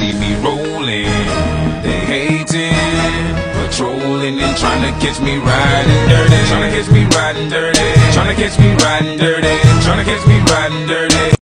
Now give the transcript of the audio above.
see me rolling. They hating, patrolling and trying to catch me riding dirty. Trying to catch me riding dirty. Trying to catch me riding dirty. Trying to catch me riding dirty.